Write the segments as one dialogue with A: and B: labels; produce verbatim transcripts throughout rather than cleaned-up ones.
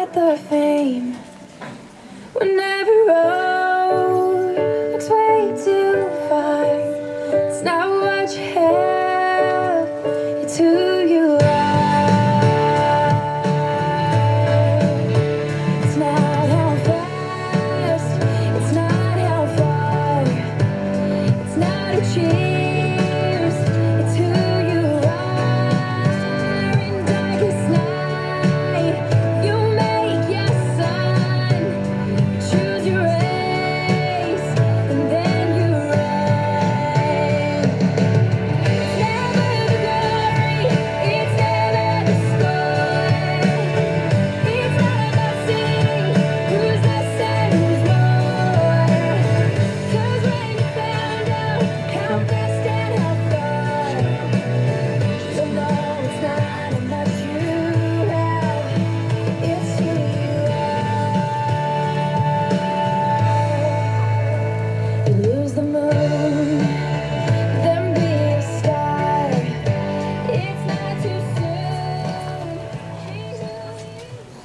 A: got the fame. Whenever road looks way too far, it's not what you have, it's who you are. It's not how fast, it's not how far, it's not a chance, it's who you are. In darkest night, you make your sun, choose your race, and then you run. It's never the glory, it's never the score. It's not about seeing who's less and who's more. 'Cause when you found out how fast and how far, you'll know it's not how much you have, it's who you are. You lose the moon, then be a star. It's not too soon. Change who you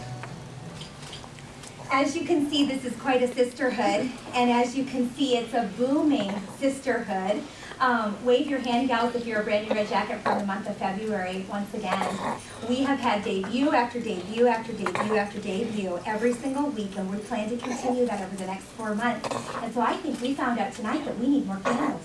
B: As you can see, this is quite a sisterhood, and as you can see, it's a booming sisterhood. Um, wave your hand, gals, if you're a brand new red jacket from the month of February. Once again, we have had debut after debut after debut after debut every single week, and we plan to continue that over the next four months. And so I think we found out tonight that we need more candles.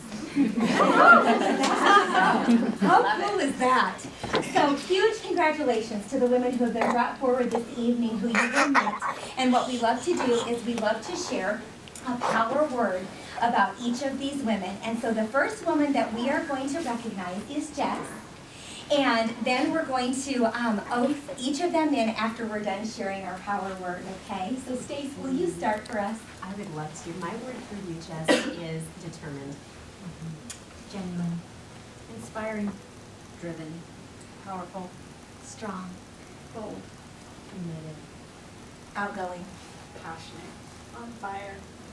B: How cool is that? So huge congratulations to the women who have been brought forward this evening, who you will meet. And what we love to do is we love to share a power word about each of these women. And so the first woman that we are going to recognize is Jess. And then we're going to um, oath each of them in after we're done sharing our power word, okay? So Stace, will you start for us?
C: I would love to. My word for you, Jess, is determined.
D: Genuine, inspiring, driven, powerful, strong, bold,
C: Committed.
B: Outgoing.
D: passionate, on fire.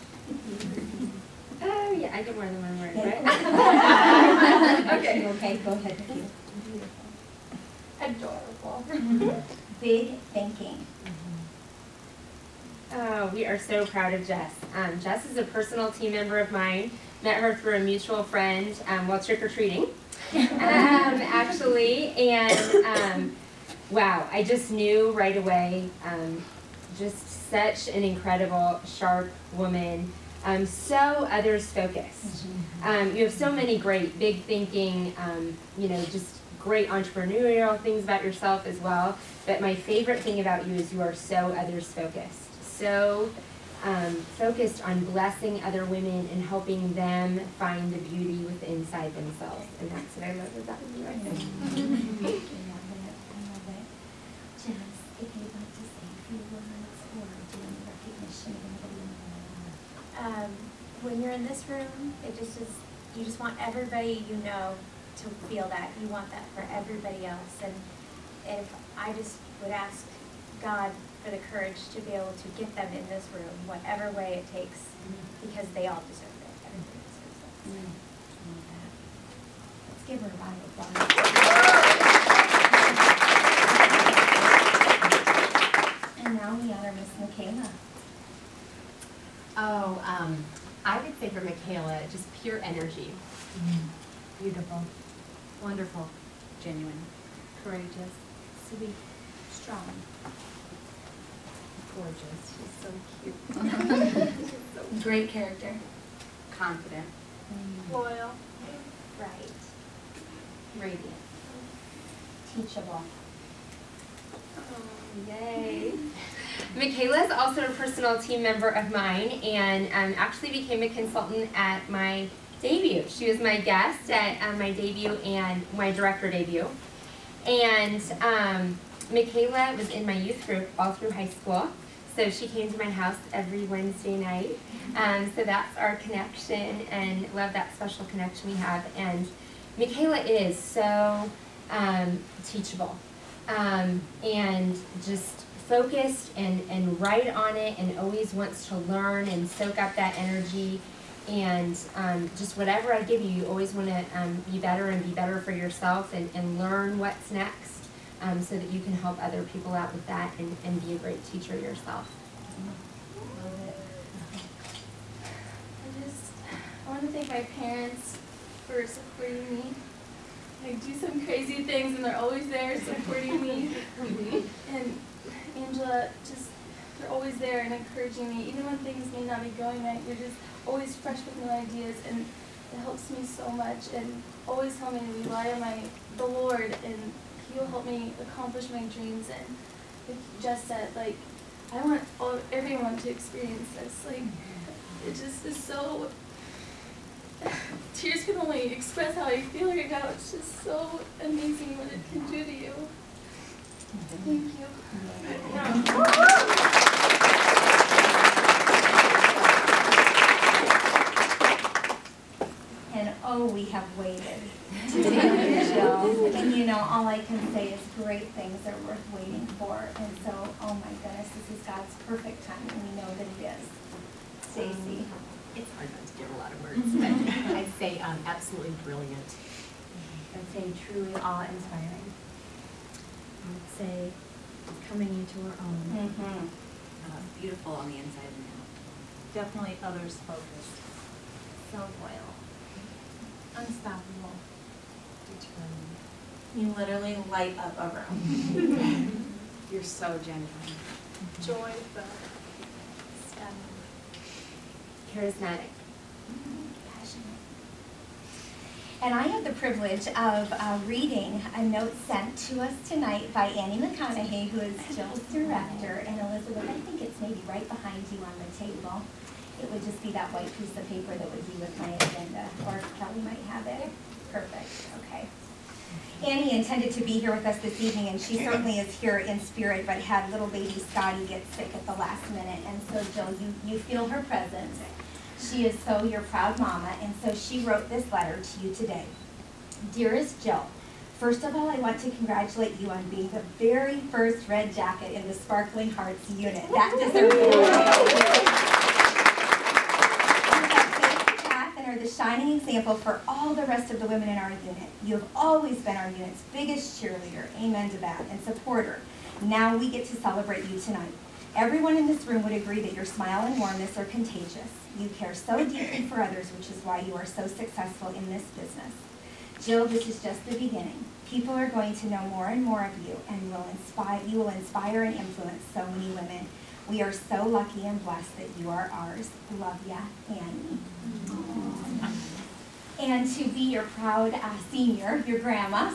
E: Oh, yeah, I get more than one word, right?
B: Okay, okay, go ahead.
D: Adorable.
B: Big thinking.
E: Oh, we are so proud of Jess. Um, Jess is a personal team member of mine. Met her through a mutual friend um, while trick-or-treating, um, actually. And um, wow, I just knew right away, um, just such an incredible, sharp woman. Um, so others-focused. Um, you have so many great, big thinking, um, you know, just great entrepreneurial things about yourself as well. But my favorite thing about you is you are so others-focused. So um, focused on blessing other women and helping them find the beauty within inside themselves. And that's what I love about you, I think.
B: Jess, if you'd like to say a few words or do any recognition of anybody in the room.
F: Um, when you're in this room, it just is, you just want everybody you know to feel that. You want that for everybody else. And if I just would ask God for the courage to be able to get them in this room, whatever way it takes, because they all deserve it. Everybody deserves it.
B: Let's give her a round of applause. And now we honor Miss Michaela.
C: Oh, um, I would say for Michaela, just pure energy.
D: Beautiful, wonderful, genuine, courageous, sweet, strong, gorgeous. She's so cute.
B: Great character.
D: Confident.
F: Loyal. Right.
D: Radiant.
B: Teachable.
E: Oh, yay. Michaela is also a personal team member of mine and um, actually became a consultant at my debut. She was my guest at um, my debut and my director debut. And um, Michaela was in my youth group all through high school. So she came to my house every Wednesday night. Um, so that's our connection, and love that special connection we have. And Michaela is so um, teachable um, and just focused and, and right on it, and always wants to learn and soak up that energy. And um, just whatever I give you, you always want to um, be better and be better for yourself and, and learn what's next. um, so that you can help other people out with that and, and be a great teacher yourself.
G: Love it. I just, I want to thank my parents for supporting me. I do some crazy things and they're always there supporting me. And Angela, just, they're always there and encouraging me. Even when things may not be going right, you're just always fresh with new ideas, and it helps me so much. And always help me to rely on my, the Lord, and He'll help me accomplish my dreams. And like Jess said, like, I want all, everyone to experience this. Like, it just is so, tears can only express how I feel right now. It's just so amazing what it can do to you. Thank you.
B: And oh, we have waited to take your show. And you know, all I can say is great things are worth waiting for. And so, oh my goodness, this is God's perfect time, and we know that it is. Stacy.
C: It's hard not to give a lot of words, but I'd say um, absolutely brilliant.
F: I'd say truly awe-inspiring. I'd say coming into her own.
B: Mm-hmm.
D: Uh, beautiful on the inside and out.
H: Definitely others focused.
F: So loyal. Unstoppable.
C: Determined.
B: You literally light up a room.
D: You're so genuine.
G: Joyful.
F: Stunning.
E: Charismatic.
B: Passionate. And I have the privilege of uh, reading a note sent to us tonight by Annie McConaughey, who is Jill's director, and Elizabeth, I think it's maybe right behind you on the table. It would just be that white piece of paper that would be with my agenda, or Kelly might have it. Perfect, okay. Annie intended to be here with us this evening, and she certainly is here in spirit, but had little baby Scotty get sick at the last minute, and so Jill, you, you feel her presence. She is so your proud mama, and so she wrote this letter to you today. Dearest Jill, first of all, I want to congratulate you on being the very first red jacket in the Sparkling Hearts unit. That deserves a and are the shining example for all the rest of the women in our unit. You have always been our unit's biggest cheerleader, amen to that, and supporter. Now we get to celebrate you tonight. Everyone in this room would agree that your smile and warmness are contagious. You care so deeply for others, which is why you are so successful in this business. Jill, this is just the beginning. People are going to know more and more of you, and will inspire, you will inspire and influence so many women. We are so lucky and blessed that you are ours. Love ya, Annie. And to be your proud uh, senior, your grandma.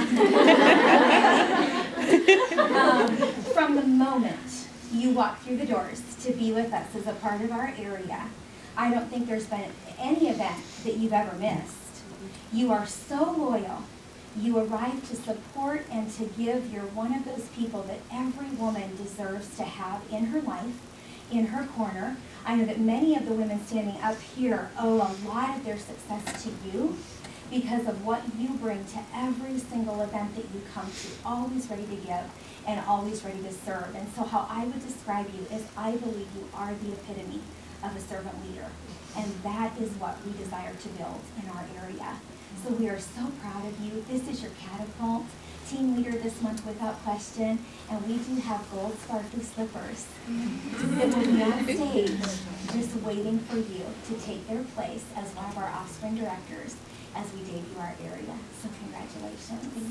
B: um, from the moment you walk through the doors to be with us as a part of our area, I don't think there's been any event that you've ever missed. You are so loyal. You arrive to support and to give. You're one of those people that every woman deserves to have in her life, in her corner. I know that many of the women standing up here owe a lot of their success to you because of what you bring to every single event that you come to, always ready to give and always ready to serve. And so how I would describe you is I believe you are the epitome of a servant leader. And that is what we desire to build in our area. So we are so proud of you. This is your catapult. Team leader this month without question. And we do have gold sparkly slippers that will be on stage just waiting for you to take their place as one of our offspring directors as we debut our area. So congratulations.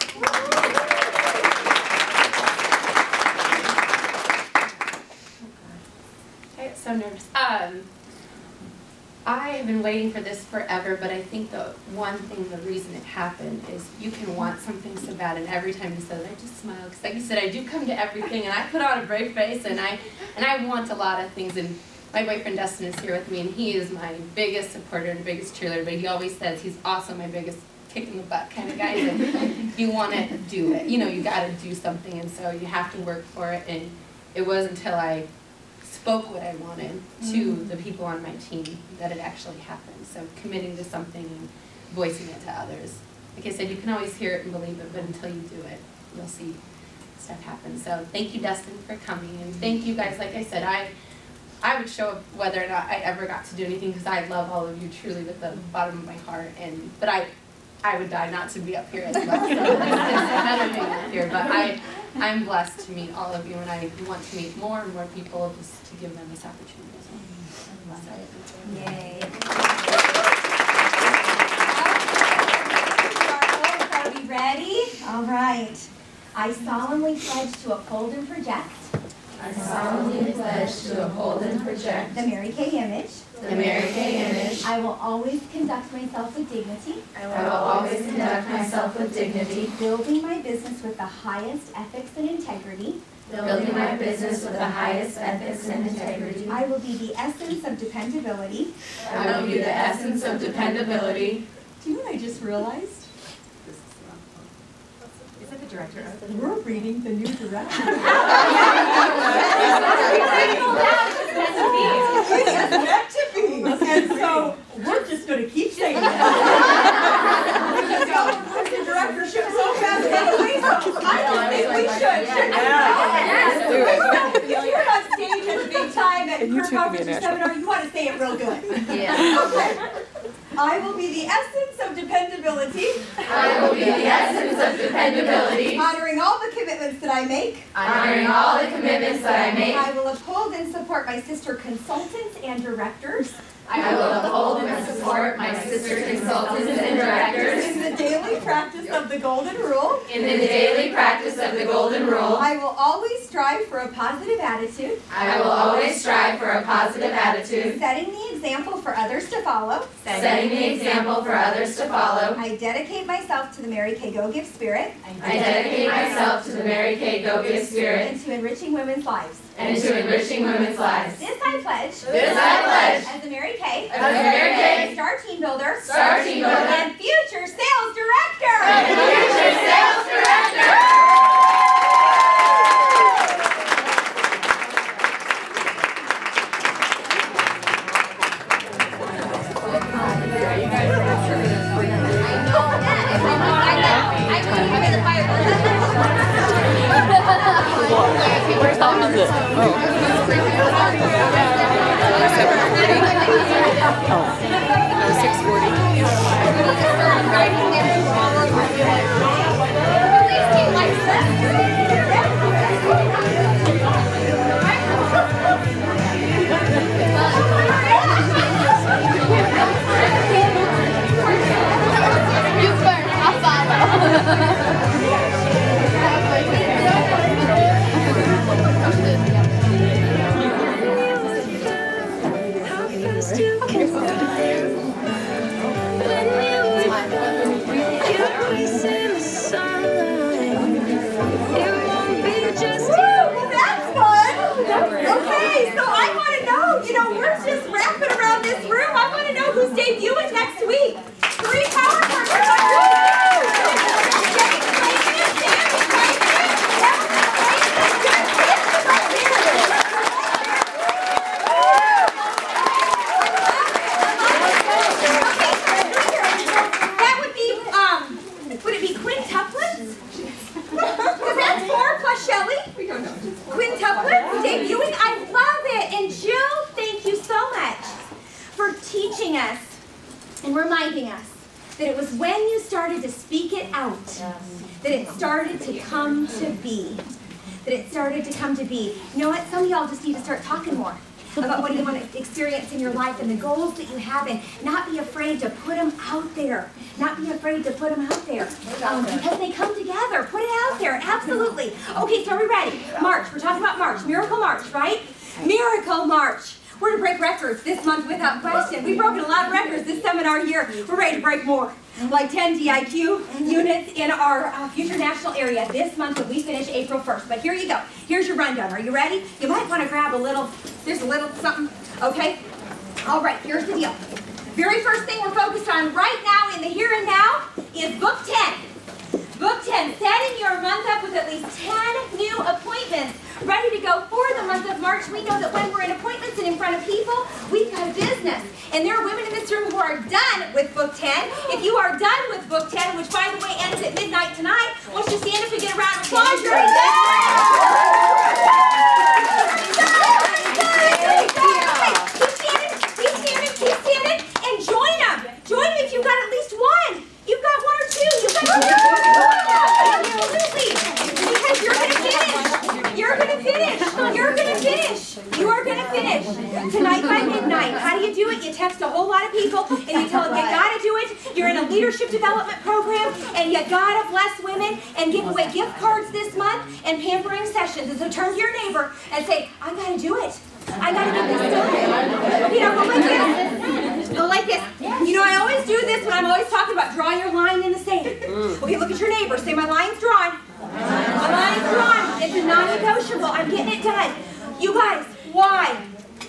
E: I get so nervous. Um, I have been waiting for this forever, but I think the one thing, the reason it happened is you can want something so bad, and every time you said it, I just smile. Because like you said, I do come to everything, and I put on a brave face, and I and I want a lot of things. And my boyfriend Dustin is here with me, and he is my biggest supporter and biggest cheerleader, but he always says he's also my biggest kick in the butt kind of guy. And you want to do it. You know, you got to do something, and so you have to work for it. And it was until I spoke what I wanted to the people on my team that it actually happened. So committing to something and voicing it to others. Like I said, you can always hear it and believe it, but until you do it, you'll see stuff happen. So thank you, Dustin, for coming, and thank you guys. Like I said, I I would show up whether or not I ever got to do anything because I love all of you truly with the bottom of my heart. And but I
I: I would die not to be up here as well. So it's another thing up here, but I, I'm blessed to meet all of you, and I want to meet more and more people just to give them this opportunity. So I'm blessed.
B: Yay. Are we ready? All right. I solemnly pledge to uphold and project
J: I solemnly pledge to uphold and project
B: the Mary Kay image.
J: the Mary Kay image.
B: I will always conduct myself with dignity,
J: I will always conduct myself with dignity,
B: building my business with the highest ethics and integrity.
J: building my business with the highest ethics and integrity.
B: I will be the essence of dependability.
J: I will be the essence of dependability.
B: Do you know what I just realized?
C: Is that the director?
B: We're reading the new director. It's meant to be. And so we're just going to keep saying that. Because the directorship so fast anyway, so I don't think we should.
J: Yes.
B: If you're on stage at a big time at Kirk Conference or seminar, you want to say it real good.
J: Yeah.
B: Okay. I will be the essence of dependability.
J: I will be the essence of dependability,
B: Honoring all the commitments that I make.
J: honoring all the commitments that I make.
B: I will uphold and support my sister consultants and directors.
J: I will uphold and support my sister consultants and directors
B: In the daily practice of the Golden Rule.
J: in the daily practice of the Golden Rule.
B: I will always strive for a positive attitude.
J: I will always strive for a positive attitude,
B: Setting the example for others to follow.
J: setting the example for others to follow.
B: I dedicate myself to the Mary Kay Go Give spirit
J: I dedicate myself to the Mary Kay Go Give spirit
B: and to enriching women's lives.
J: and to enriching women's lives.
B: This I pledge.
J: This I pledge
B: As a Mary Kay.
J: as a Mary Kay
B: Star Team Builder.
J: Star Team Builder
B: And future Sales Director.
J: and future sales director.
K: What time is it? Oh. six forty.
B: Okay, so I want to know, you know, we're just wrapping around this room. I want to know who's debuting next week. Three power partners. That would be, um, would it be quintuplets? Because that's four plus Shelley. Quintuplets debuting. I love it. And Jill, thank you so much for teaching us and reminding us that it was when you started to speak it out that it started to come to be. That it started to come to be. You know what? Some of y'all just need to start talking more about what you want to experience in your life and the goals that you have, and not be afraid to put them out there. Not be afraid to put them out there. Um, because they come together. Put it out there. Absolutely. Okay, so are we ready? March. We're talking about March. Miracle March, right? Miracle March. We're going to break records this month without question. We've broken a lot of records this seminar year. We're ready to break more. Like ten D I Q units in our uh, future national area this month when we finish April first. But here you go. Here's your rundown. Are you ready? You might want to grab a little, there's a little something, okay? All right, here's the deal. Very first thing we're focused on right now in the here and now is Book ten. Book ten, setting your month up with at least ten new appointments ready to go for the month of March. We know that when we're in appointments and in front of people, we've got a business. And there are women in this room who are done with Book ten. If you are done with Book ten, which by the way ends at midnight tonight, why don't you stand up and get a round of applause? You're in Keep standing, keep standing, keep standing, and join them. Join them if you've got at least one. You've got one or finish. You are going to finish tonight by midnight. How do you do it? You text a whole lot of people and you tell them you got to do it. You're in a leadership development program and you got to bless women and give away gift cards this month and pampering sessions. And so turn to your neighbor and say, I got to do it. I got to get this done. Okay, now go like this. Go like this. You know, I always do this when I'm always talking about draw your line in the sand. Okay, look at your neighbor. Say, my line's drawn. My line's drawn. It's a non-negotiable. I'm getting it done. You guys, why?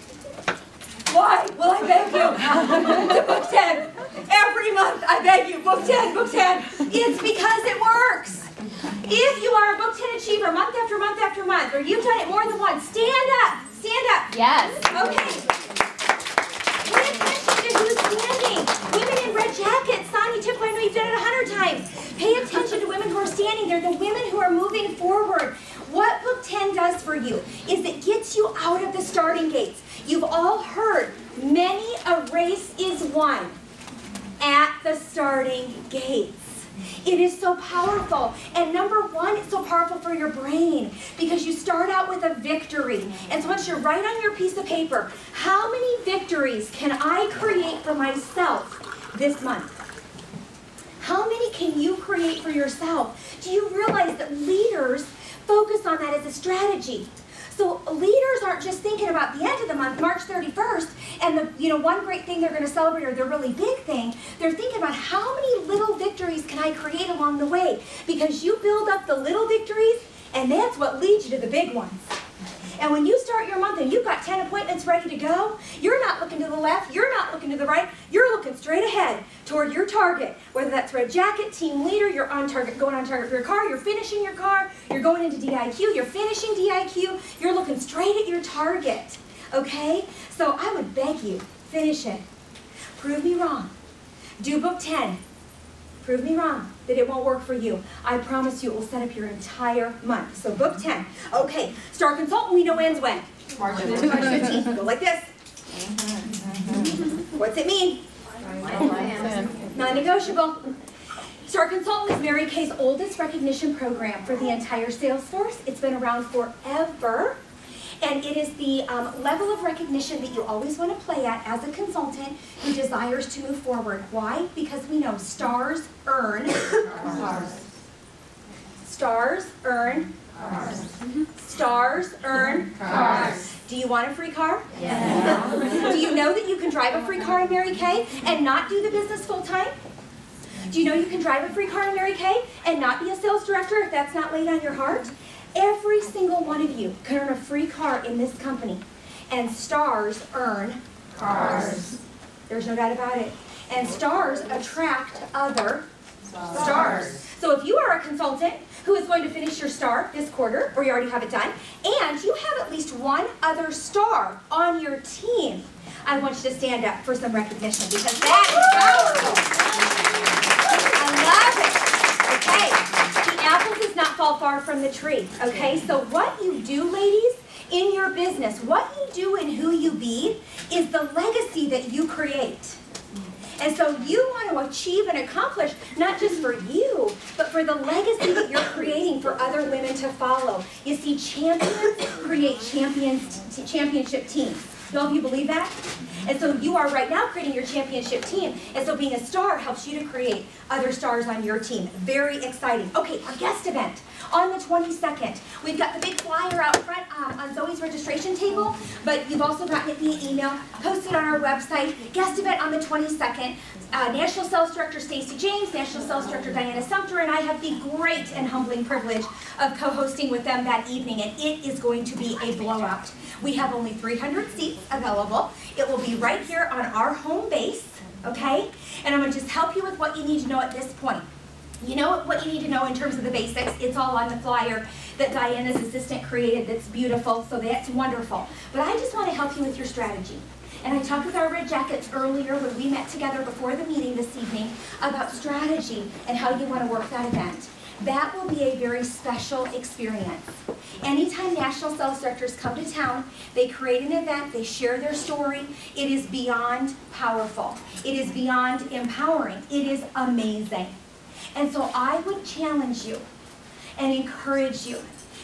B: Why will I beg you to book ten? Every month I beg you, book ten, book ten. It's because it works. If you are a book ten achiever month after month after month, or you've done it more than once, stand up. Stand up.
E: Yes.
B: Okay. Pay attention to who's standing. Women in red jackets. Sonia Tipko, I know you've done it a hundred times. Pay attention to women who are standing there, the women who are moving forward. What Book ten does for you is it gets you out of the starting gates. You've all heard, many a race is won at the starting gates. It is so powerful. And number one, it's so powerful for your brain because you start out with a victory. And so once you write on your piece of paper, how many victories can I create for myself this month? How many can you create for yourself? Do you realize that leaders focus on that as a strategy? So leaders aren't just thinking about the end of the month, March thirty-first, and the you know one great thing they're going to celebrate or their really big thing. They're thinking about how many little victories can I create along the way? Because you build up the little victories, and that's what leads you to the big ones. And when you start your month and you've got ten appointments ready to go, you're not looking to the left, you're not looking to the right, you're looking straight ahead toward your target. Whether that's red jacket, team leader, you're on target, going on target for your car, you're finishing your car, you're going into D I Q, you're finishing D I Q, you're looking straight at your target. Okay? So I would beg you, finish it. Prove me wrong. Do book ten. Prove me wrong that it won't work for you. I promise you it will set up your entire month. So book ten. Okay, Star Consultant we know ends when? March fifteenth. Go like this. What's it mean? Non-negotiable. Star Consultant is Mary Kay's oldest recognition program for the entire sales force. It's been around forever. And it is the um, level of recognition that you always want to play at as a consultant who desires to move forward. Why? Because we know stars earn stars. Stars earn cars. Stars earn cars. Do you want a free car? Yes. Do you know that you can drive a free car in Mary Kay and not do the business full time? Do you know you can drive a free car in Mary Kay and not be a sales director if that's not laid on your heart? Every single one of you can earn a free car in this company. And stars earn cars. There's no doubt about it. And stars attract other stars. So if you are a consultant who is going to finish your star this quarter, or you already have it done, and you have at least one other star on your team, I want you to stand up for some recognition because that is powerful. I love it. Okay, the apple does not fall far from the tree. Okay, so what you do, ladies, in your business, what you do and who you be is the legacy that you create. And so you want to achieve and accomplish, not just for you, but for the legacy that you're creating for other women to follow. You see, champions create champions, championship teams. Do all of you believe that? And so you are right now creating your championship team. And so being a star helps you to create other stars on your team. Very exciting. Okay, our guest event on the twenty-second. We've got the big flyer out front um, on Zoe's registration table, but you've also gotten it via email, posted on our website. Guest event on the twenty-second. Uh, National Sales Director Stacey James, National Sales Director Diana Sumter, and I have the great and humbling privilege of co-hosting with them that evening, and it is going to be a blowout. We have only three hundred seats available. It will be right here on our home base, okay? And I'm going to just help you with what you need to know at this point. You know what you need to know in terms of the basics. It's all on the flyer that Diana's assistant created that's beautiful, so that's wonderful. But I just want to help you with your strategy. And I talked with our Red Jackets earlier when we met together before the meeting this evening about strategy and how you want to work that event. That will be a very special experience. Anytime National Sales Directors come to town, they create an event, they share their story. It is beyond powerful. It is beyond empowering. It is amazing. And so I would challenge you and encourage you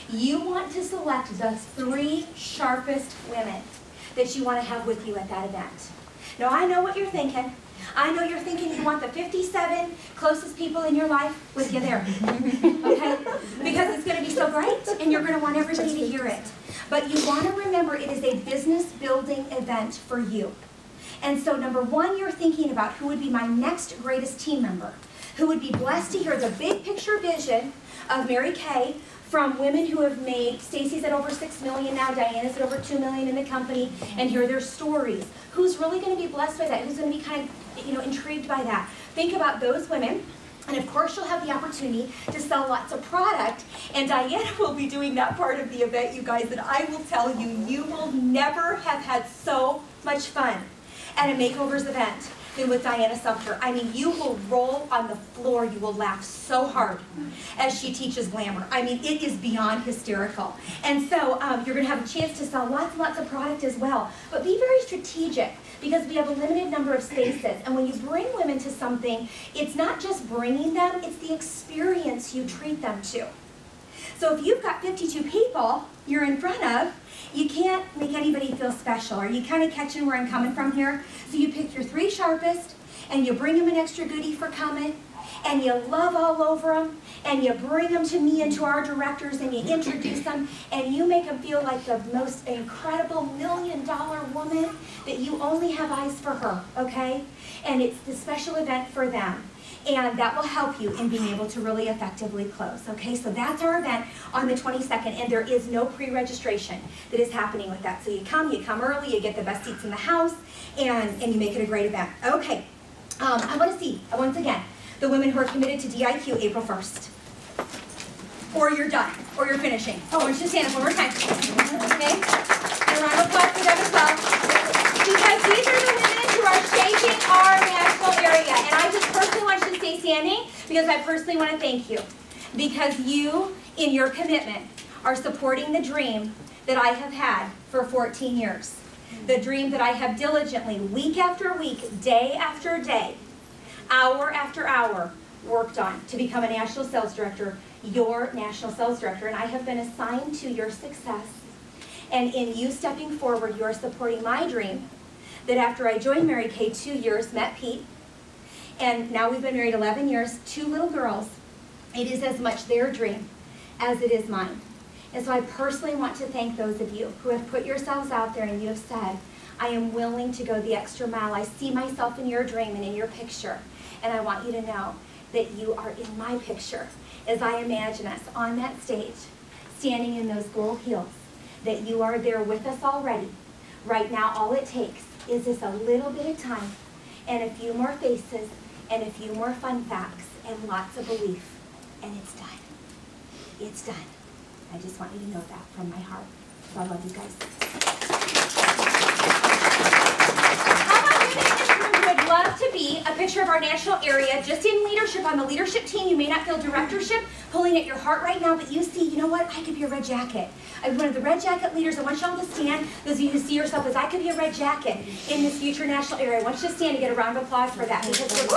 B: You want to select the three sharpest women that you want to have with you at that event. Now, I know what you're thinking. I know you're thinking you want the fifty-seven closest people in your life with you there, okay? Because it's going to be so great, and you're going to want everybody to hear it. But you want to remember it is a business-building event for you. And so, number one, you're thinking about who would be my next greatest team member, who would be blessed to hear the big picture vision of Mary Kay from women who have made, Stacy's at over six million now, Diana's at over two million in the company, and hear their stories. Who's really going to be blessed by that? Who's going to be kind of, you know, intrigued by that? Think about those women. And of course, you'll have the opportunity to sell lots of product. And Diana will be doing that part of the event, you guys, and I will tell you, you will never have had so much fun at a makeovers event than with Diana Sumter. I mean, you will roll on the floor. You will laugh so hard as she teaches glamour. I mean, it is beyond hysterical. And so um, you're going to have a chance to sell lots and lots of product as well. But be very strategic because we have a limited number of spaces. And when you bring women to something, it's not just bringing them, it's the experience you treat them to. So if you've got fifty-two people you're in front of, you can't make anybody feel special. Are you kind of catching where I'm coming from here? So you pick your three sharpest, and you bring them an extra goodie for coming, and you love all over them, and you bring them to me and to our directors, and you introduce them, and you make them feel like the most incredible million dollar woman that you only have eyes for her, okay? And it's the special event for them. And that will help you in being able to really effectively close. Okay, so that's our event on the twenty-second, and there is no pre-registration that is happening with that. So you come, you come early, you get the best seats in the house, and, and you make it a great event. Okay, um, I want to see, once again, the women who are committed to D I Q April first. Or you're done, or you're finishing. Oh, and just stand up one more time. Okay, and a round of applause for them as well. Because these are the women who are shaping our national area. And I just personally want you to stay standing because I personally want to thank you. Because you, in your commitment, are supporting the dream that I have had for fourteen years. The dream that I have diligently, week after week, day after day, hour after hour, worked on to become a national sales director, your national sales director. And I have been assigned to your success. And in you stepping forward, you are supporting my dream that after I joined Mary Kay two years, met Pete, and now we've been married eleven years, two little girls, it is as much their dream as it is mine. And so I personally want to thank those of you who have put yourselves out there and you have said, I am willing to go the extra mile. I see myself in your dream and in your picture. And I want you to know that you are in my picture as I imagine us on that stage, standing in those gold heels, that you are there with us already. Right now, all it takes is just a little bit of time and a few more faces and a few more fun facts and lots of belief, and it's done. It's done. I just want you to know that from my heart. So I love you guys. How about women in this room who would love to be a picture of our national area, just in leadership, on the leadership team? You may not feel directorship pulling at your heart right now, but you see, you know what? I could be a red jacket. I'm one of the red jacket leaders. I want y'all to stand. Those of you who see yourself as I could be a red jacket in this future national area. I want you to stand and get a round of applause for that. Because we're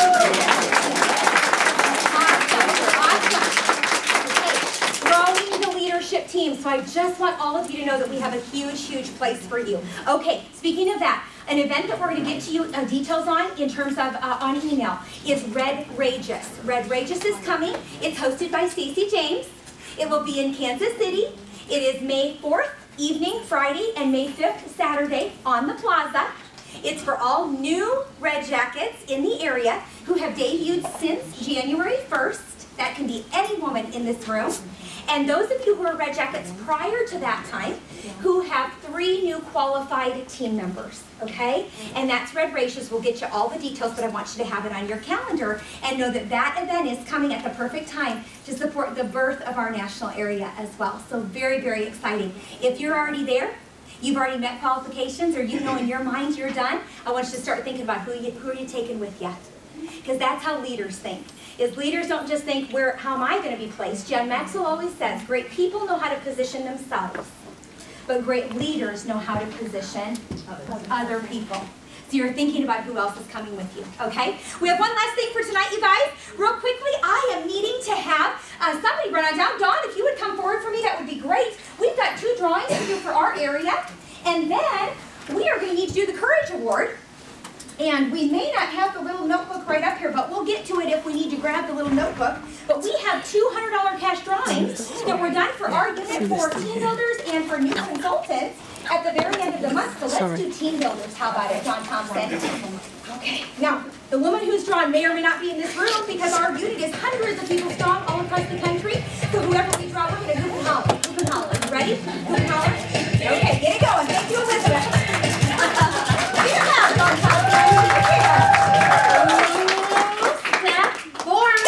B: awesome. Awesome. Okay. Growing the leadership team. So I just want all of you to know that we have a huge, huge place for you. Okay, speaking of that, an event that we're going to get to you uh, details on in terms of uh, on email is Red Rageous. Red Rageous is coming. It's hosted by Stacey James. It will be in Kansas City. It is May fourth, evening, Friday, and May fifth, Saturday, on the plaza. It's for all new Red Jackets in the area who have debuted since January first. That can be any woman in this room. And those of you who are Red Jackets prior to that time, who have three new qualified team members, okay? And that's Red Rageous. We'll get you all the details, but I want you to have it on your calendar and know that that event is coming at the perfect time to support the birth of our national area as well. So very, very exciting. If you're already there, you've already met qualifications, or you know in your mind you're done, I want you to start thinking about who, you, who are you taking with you. Because that's how leaders think. Is leaders don't just think, where, how am I going to be placed? Jen Maxwell always says, great people know how to position themselves, but great leaders know how to position other people. So you're thinking about who else is coming with you, okay? We have one last thing for tonight, you guys. Real quickly, I am needing to have uh, somebody run on down. Dawn, if you would come forward for me, that would be great. We've got two drawings to do for our area. And then we are going to need to do the Courage Award. And we may not have the little notebook right up here, but we'll get to it if we need to grab the little notebook. But we have two hundred dollar cash drawings that were done for our unit for team builders and for new consultants at the very end of the month. So let's
K: Sorry.
B: do team builders. How about it, John Thompson? Okay. Now, the woman who's drawn may or may not be in this room because our unit is hundreds of people strong all across the country. So whoever we draw, we're going to hoop and holler. Hoop and holler. You ready? Hoop and holler? Okay, get it going. Thank you, Elizabeth. Get it out, John Thompson. Snap for me.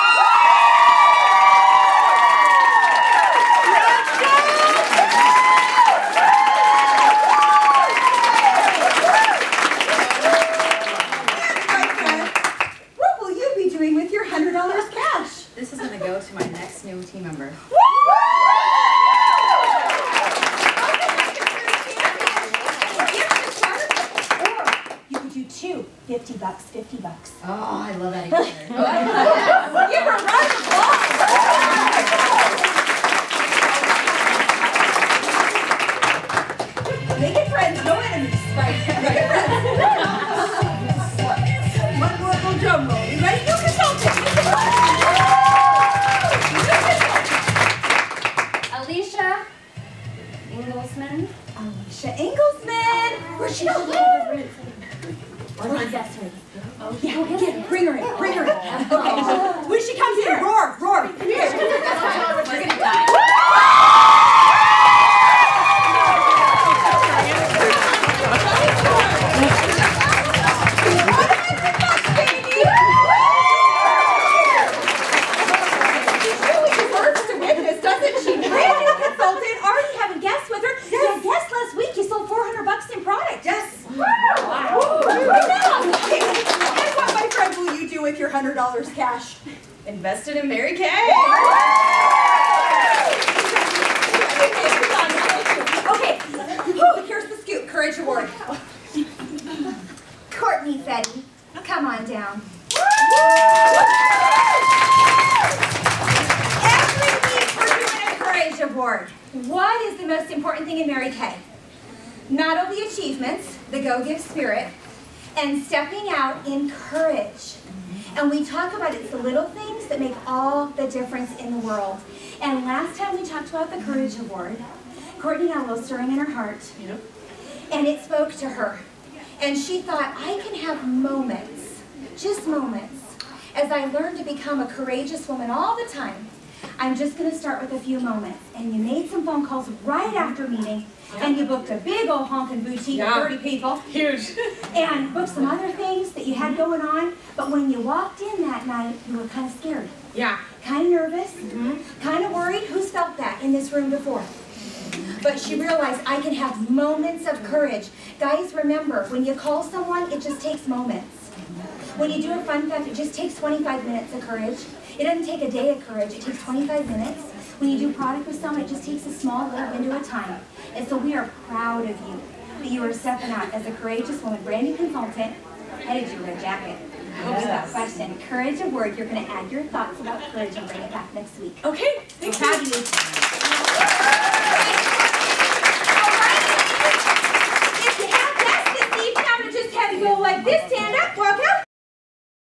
B: What will you be doing with your one hundred dollars cash?
D: This is going to go to my next new team member.
B: Two, fifty bucks, fifty bucks.
D: Oh, I love that answer.
B: Give her a round of applause. Make it friends, no enemies. Right. Make it friends. One more little drum roll. You ready? You consultant.
F: Alicia Inglesman.
B: Alicia Inglesman. Where's she going?
F: Or her guest lady.
B: Oh, yeah, get her. Bring her in. Bring her in. Okay. When she comes in, roar, roar. Come here.
D: We're going to die.
B: With your one hundred dollars cash.
D: Invested in Mary Kay.
B: Okay, whew, here's the scoop. Courage Award. Courtney Fetty, come on down. Every week we're doing a Courage Award. What is the most important thing in Mary Kay? Not only achievements, the go-give spirit, and stepping out in courage. And we talk about it's the little things that make all the difference in the world. And last time we talked about the Courage Award, Courtney had a little stirring in her heart. Yep. And it spoke to her. And she thought, I can have moments, just moments, as I learn to become a courageous woman all the time. I'm just going to start with a few moments. And you made some phone calls right after meeting. And you booked a big old honkin' boutique
E: Yeah.
B: of thirty people.
E: Huge.
B: And booked some other things that you had going on. But when you walked in that night, you were kind of scared.
E: Yeah.
B: Kind of nervous. Mm-hmm. Kind of worried. Who's felt that in this room before? But she realized I can have moments of courage. Guys, remember, when you call someone, it just takes moments. When you do a fun fact, it just takes twenty-five minutes of courage. It doesn't take a day of courage. It takes twenty-five minutes. When you do product with someone, it just takes a small little window of time. And so we are proud of you, that you are stepping out as a courageous woman, brand new consultant, headed to your red jacket. Without question. Courage Award, you're going to add your thoughts about courage and bring it back next week.
E: Okay.
B: We're proud of you.